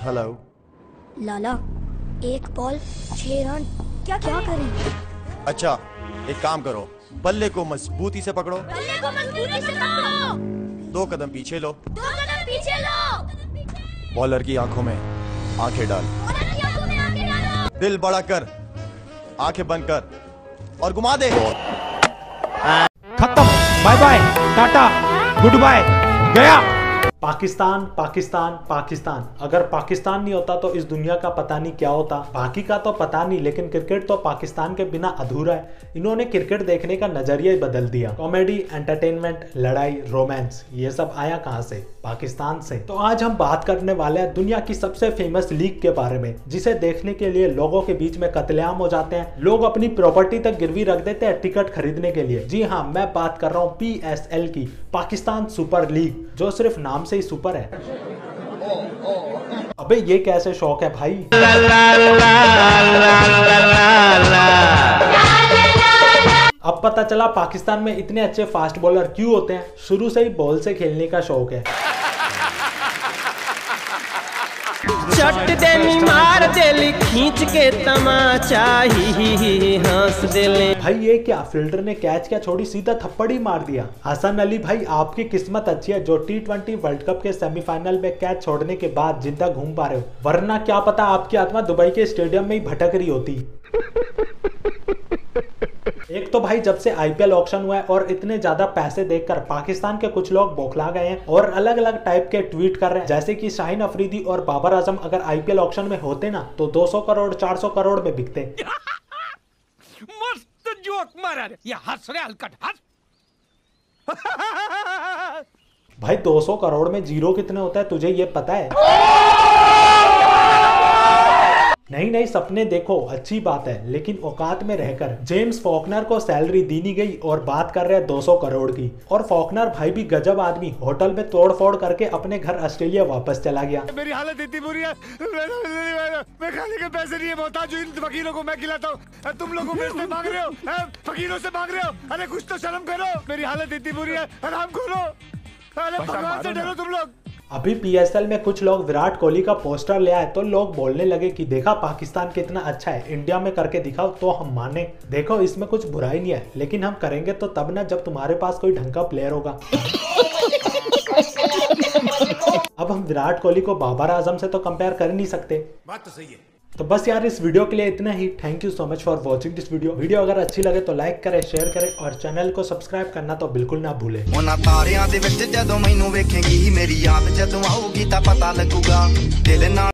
Hello लाला, एक ball 6 run, क्या करें? अच्छा, एक काम करो, बल्ले को मजबूती से पकड़ो, 2 कदम पीछे लो, बॉलर की आंखों में आंखें डाल, दिल बड़ा कर, आंखें बंद कर और घुमा दे। खत्म, bye bye, tata, good bye, गया। पाकिस्तान पाकिस्तान पाकिस्तान, अगर पाकिस्तान नहीं होता तो इस दुनिया का पता नहीं क्या होता। बाकी का तो पता नहीं, लेकिन क्रिकेट तो पाकिस्तान के बिना अधूरा है। इन्होंने क्रिकेट देखने का नजरिया ही बदल दिया। कॉमेडी, एंटरटेनमेंट, लड़ाई, रोमांस, ये सब आया कहां से? पाकिस्तान से। तो आज हम बात करने वाले हैं दुनिया की सबसे फेमस लीग के बारे में, जिसे देखने के लिए लोगों के बीच में कत्लेआम हो जाते हैं। लोग अपनी प्रॉपर्टी तक गिरवी रख देते हैं टिकट खरीदने के लिए। जी हाँ, मैं बात कर रहा हूँ PSL की, पाकिस्तान सुपर लीग, जो सिर्फ नाम से ही सुपर है। अबे ये कैसे शौक है भाई? अब पता चला पाकिस्तान में इतने अच्छे फास्ट बॉलर क्यों होते हैं। शुरू से ही बॉल से खेलने का शौक है। चट देनी मार देली खींच के तमाचा ही हंस देले। भाई ये क्या, फील्डर ने कैच क्या छोड़ी, सीधा थप्पड़ ही मार दिया। हसन अली भाई, आपकी किस्मत अच्छी है जो T20 वर्ल्ड कप के सेमीफाइनल में कैच छोड़ने के बाद जिंदा घूम पा रहे हो, वरना क्या पता आपकी आत्मा दुबई के स्टेडियम में ही भटक रही होती। एक तो भाई जब से IPL ऑक्शन हुआ है और इतने ज्यादा पैसे देखकर पाकिस्तान के कुछ लोग बौखला गए हैं और अलग अलग टाइप के ट्वीट कर रहे हैं, जैसे कि शाहीन अफरीदी और बाबर आजम अगर IPL ऑक्शन में होते ना तो 200 करोड़ 400 करोड़ में बिकते। मस्त जोक मारा रे, ये हंस रे हलकट हंस। भाई 200 करोड़ में जीरो कितने होता है तुझे ये पता है? नहीं, सपने देखो अच्छी बात है, लेकिन औकात में रहकर। जेम्स फॉकनर को सैलरी दी नहीं गई और बात कर रहे हैं 200 करोड़ की। और फॉकनर भाई भी गजब आदमी, होटल में तोड़फोड़ करके अपने घर ऑस्ट्रेलिया वापस चला गया। मेरी हालत इतनी बुरी है, मैं खाने के पैसे नहीं है, मोहताज हूं इन फकीरों को मैं खिलाता हूँ। तुम लोगों मेरे से मांग रहे हो, फकीरों से मांग रहे हो। अरे कुछ तो शर्म करो, मेरी हालत इतनी बुरी है, आराम करो। अरे भगवान से डरो तुम लोग। अभी PSL में कुछ लोग विराट कोहली का पोस्टर ले आए तो लोग बोलने लगे कि देखा पाकिस्तान कितना अच्छा है, इंडिया में करके दिखाओ तो हम माने। देखो इसमें कुछ बुराई नहीं है, लेकिन हम करेंगे तो तब ना जब तुम्हारे पास कोई ढंग का प्लेयर होगा। अब हम विराट कोहली को बाबर आजम से तो कंपेयर कर नहीं सकते। बात तो सही है। तो बस यार इस वीडियो के लिए इतना ही। Thank you so much for watching this video अगर अच्छी लगे तो लाइक करें, शेयर करें और चैनल को सब्सक्राइब करना तो बिल्कुल ना भूलें। ਉਹਨਾਂ ਤਾਰਿਆਂ ਦੇ ਵਿੱਚ ਜਦੋਂ ਮੈਨੂੰ ਵੇਖੇਂਗੀ ਮੇਰੀ ਯਾਦ ਜਦੋਂ ਆਊਗੀ ਤਾਂ ਪਤਾ ਲੱਗੂਗਾ ਦਿਲ ਨਾਲ।